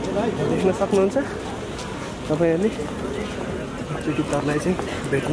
देख्न सक्नुहुन्छ तपाईहरुले चुटी तर्लाई चाहिँ भेट्न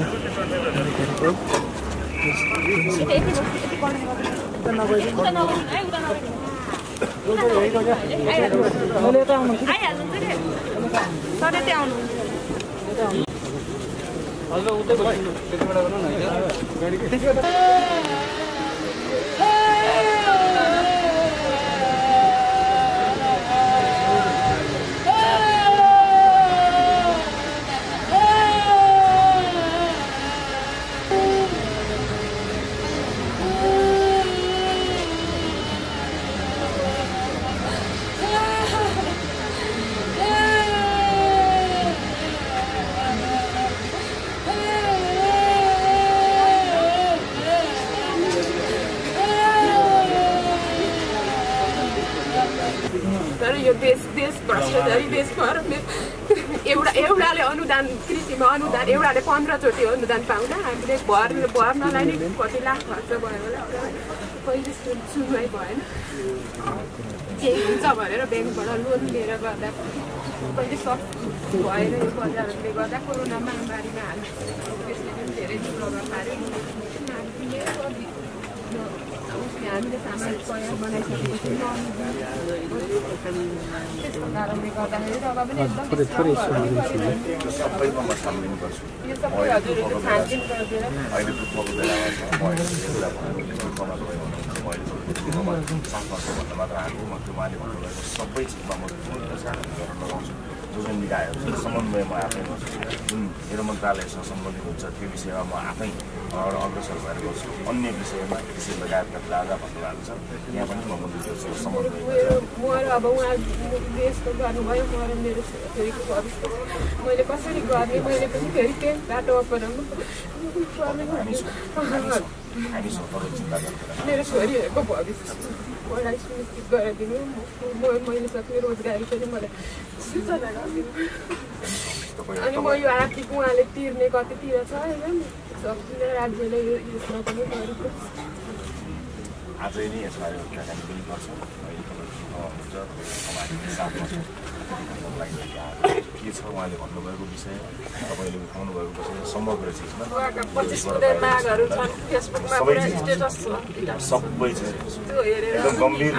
एउटाले अनुदान कृषिमा अनुदान एउटाले 15 चोटि अनुदान पाउँदा हामीले भर्नलाई नै कति लाख खर्च भयो होला पहिले सुनवाई भएन केही हुन्छ भनेर ब्याङ्कबाट लोन लिएर गर्दा पहिले सब भएर यो बजारहरूले गर्दा कोरोना महामारीमा त्यसले पनि धेरै प्रभाव पार्यो हामीले सामाजिक सहयोग बनाइसकेपछि त्यसको कारणले गर्दाखेरि अब पनि एकदम सबैमा म सामेल गर्छु यो सबै हजुरहरूले छानबिन गरेर अहिले दुःखको बेलामा छ मैले दुःखमा गयो भने मैले साथमा छ भन्दा मात्र हामी म त्यो उहाँले भन्नुभएको सबै चिजमा म सामेल गर्न लगाउँछु जो जुन निकायहरू छ समन्वय म आफै गर्छु जुन मेरो मन्त्रालयसँग सम्बन्धित हुन्छ त्यो विषयमा म आफै अग्रसर भएर गर्छु अन्य विषयमा कृषि लगायतका लागा भन्नुभएको छ यहाँ पनि म मन्त्रीहरूसँग समन्वय म अब उहाँ देशको गर्नुभयो म र मेरो छोरीको भविष्य मैले कसरी गर्ने मैले पनि फेरि त्यही बाटो अपनाउनु मेरो छोरीहरूको भविष्य मलाई सुनिश्चित गराइदिनु मैले सक्ने रोजगारी पनि मलाई सूचना गरिदिनु अनि म यो आर्थिक उहाँले तिर्ने कतितिर छ होइन सक्दिनँ राज्यले यसमा पनि गरेको आजै नै यसमा कुराकानी पनि गर्छौँ के छ उहाँले भन्नुभएको विषय तपाईँले उठाउनु भएको विषय समग्र चिजमा सबै छ एकदम गम्भीर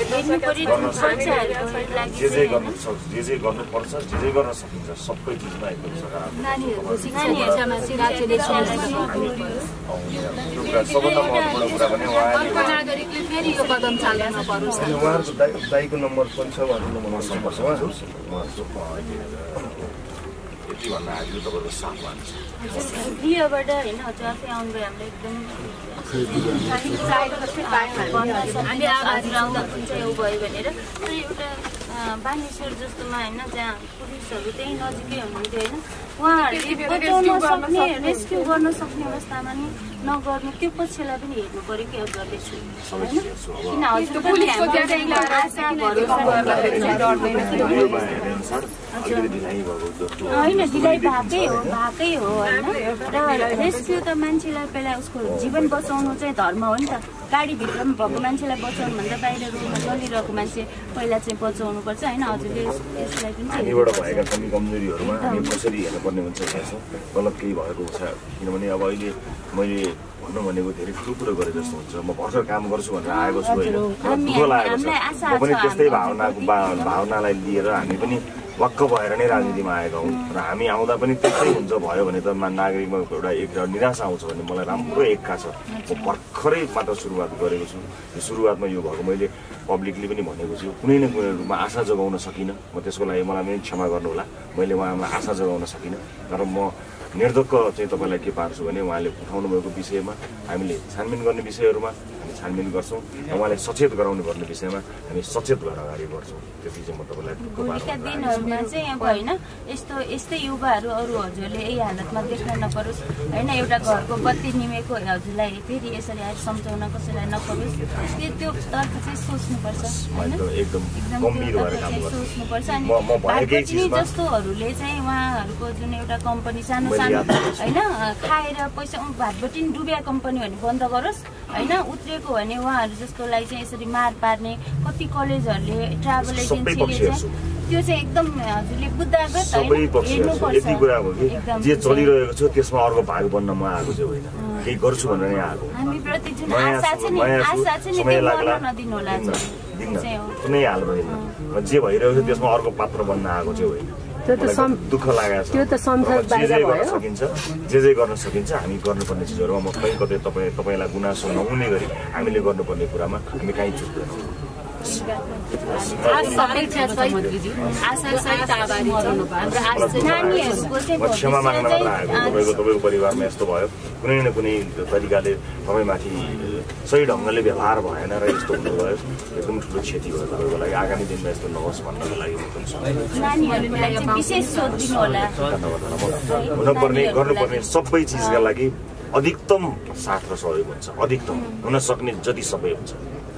जे जे गर्नुपर्छ जे जे गर्न सकिन्छ सबै चिजमा एकदम सबभन्दा महत्त्वपूर्ण कुरा पनि उहाँहरूको दाइको नम्बर पनि छ उहाँको नम्बर सम्पर्क यति भन्दा हामीले तपाईँको साथ मान्छ गृहबाट होइन हजुर आफै आउनुभयो हामीलाई एकदम हजुर आउँदा हुन्छ यो भयो भनेर तर एउटा बानेश्वर जस्तोमा होइन जहाँ पुलिसहरू त्यही नजिकै हुनुहुन्थ्यो होइन उहाँहरूले बचाउन सक्ने रेस्क्यु गर्न सक्ने अवस्थामा नि नगर्नु त्यो पक्षलाई पनि हेर्नु पर्यो के गर्दैछु होइन किन होइन ढिलाइ भएकै हो होइन र रेस्क्यु त मान्छेलाई पहिला उसको जीवन बचाउनु चाहिँ धर्म हो नि त गाडीभित्रमा भएको मान्छेलाई बचाउनु भन्दा बाहिर रोडमा चलिरहेको मान्छे पहिला चाहिँ बचाउनु पर्छ होइन हजुरले यसलाई पनि हामीबाट भएका कमी कमजोरीहरूमा हामी कसरी हेर्नुपर्ने हुन्छ गलत केही भएको छ किनभने अब अहिले मैले भन्नु भनेको धेरै ठुलो कुरो गरे जस्तो हुन्छ म भर्खर काम गर्छु भनेर आएको छु होइन दुःख लागेको छ म पनि त्यस्तै भावनालाई लिएर हामी पनि वाक्क भएर नै राजनीतिमा आएका हौँ र हामी आउँदा पनि त्यस्तै हुन्छ भयो भने त नागरिकमा एउटा निराशा आउँछ भने मलाई राम्रो एक्का छ म भर्खरै मात्र सुरुवात गरेको छु यो सुरुवातमा यो भएको मैले पब्लिकली पनि भनेको छु कुनै न कुनै रूपमा आशा जगाउन सकिनँ म त्यसको लागि मलाई पनि क्षमा गर्नु होला मैले उहाँमा आशा जगाउन सकिनँ तर म निर्धक्क चाहिँ तपाईँलाई के पार्छु भने उहाँले उठाउनु भएको विषयमा हामीले छानबिन गर्ने विषयहरूमा हामी छानबिन गर्छौँ र उहाँले सचेत गराउनु पर्ने विषयमा हामी सचेत भएर अगाडि बढ्छौँ त्यति चाहिँ म तपाईँलाई भोलिका दिनहरूमा चाहिँ अब होइन यस्तै युवाहरू अरू हजुरले यही हालतमा देख्न नपरोस् होइन एउटा घरको बत्ती निमेको हजुरलाई फेरि यसरी आएर सम्झाउन कसैलाई नपरोस् त्यो तर्फ चाहिँ सोच्नुपर्छ होइन एकदम सोच्नुपर्छ अनि भारतपत्नी जस्तोहरूले चाहिँ उहाँहरूको जुन एउटा कम्पनी सानो सानो होइन खाएर पैसा भातबटी डुबिया कम्पनी भने बन्द गरोस् होइन उत्रिएको भने उहाँहरू जस्तोलाई चाहिँ यसरी मार पार्ने कति कलेजहरूले ट्राभल एजेन्सीले चाहिँ त्यो चाहिँ एकदम हजुरले बुझ्दागत सबै पक्षहरू यति कुरा हो कि जे चलिरहेको छ त्यसमा अर्को भाग बन्न म आएको चाहिँ होइन केही गर्छु भनेर नै आएको हामीप्रति जुन आशा छ नि आशा चाहिँ नि त्यो मर्न नदिनु होला कुनै हाल भएन जे भइरहेको छ त्यसमा अर्को पात्र बन्न आएको चाहिँ होइन दुःख लागेको छ त्यो त संसद बाहिर भयो सकिन्छ जे गर्न सकिन्छ हामी गर्नुपर्ने चिजहरूमा म कहीँ कतै तपाईँलाई गुनासो नहुने गरी हामीले गर्नुपर्ने कुरामा हामी कहीँ चुक्दैनौँ क्षमा माग्न मात्र आएको तपाईँको परिवारमा यस्तो भयो कुनै न कुनै तरिकाले तपाईँमाथि सही ढङ्गले व्यवहार भएन र यस्तो हुनुभयो एकदम ठुलो क्षति भयो तपाईँको लागि आगामी दिनमा यस्तो नहोस् भन्नको लागि हुनुपर्ने गर्नुपर्ने सबै चिजका लागि अधिकतम साथ र सहयोग हुन्छ अधिकतम हुन सक्ने जति सबै हुन्छ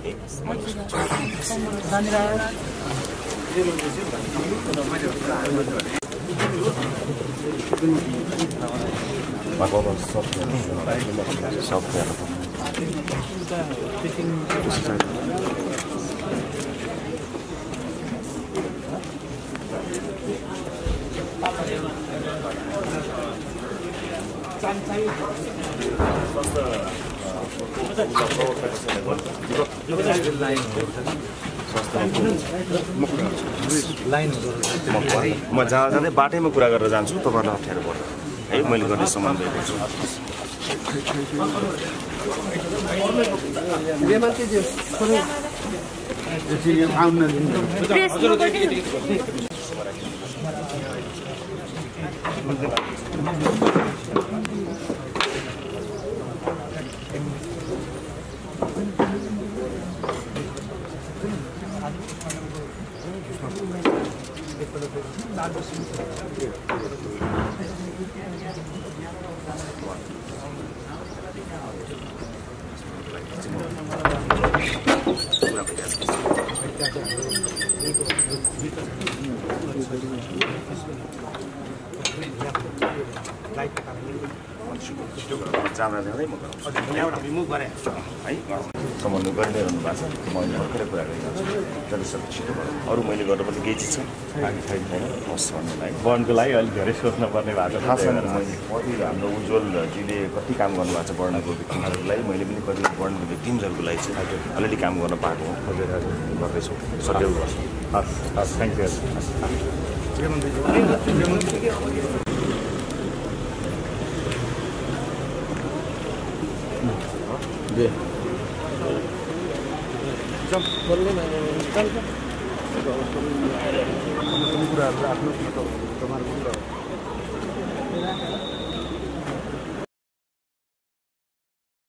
म जाँदै बाटैमा कुरा गरेर जान्छु तपाईँलाई अप्ठ्यारो पर्छ है मैले गर्ने सामान दिएको छु सम्बन्ध गरिरहनु भएको छ मैले भर्खरै कुरा गरिरहेको छु जतिसक्दो छिटो भयो अरू मैले गर्नुपर्ने केही चिज छ बाँकी छैन होस् भन्नुलाई वर्णको लागि अलिक धेरै सोच्नुपर्ने भएको छ खास गरेर मैले कति हाम्रो उज्जवलजीले कति काम गर्नुभएको छ वर्णको भिक्टिमहरूलाई मैले पनि कति वर्णको भिक्टिम्सहरूको लागि चाहिँ अलिअलि काम गर्न पाएको हो गर्दैछु सदैव गर्छु हस् हस् थ्याङ्क यू कुराहरू आफ्नो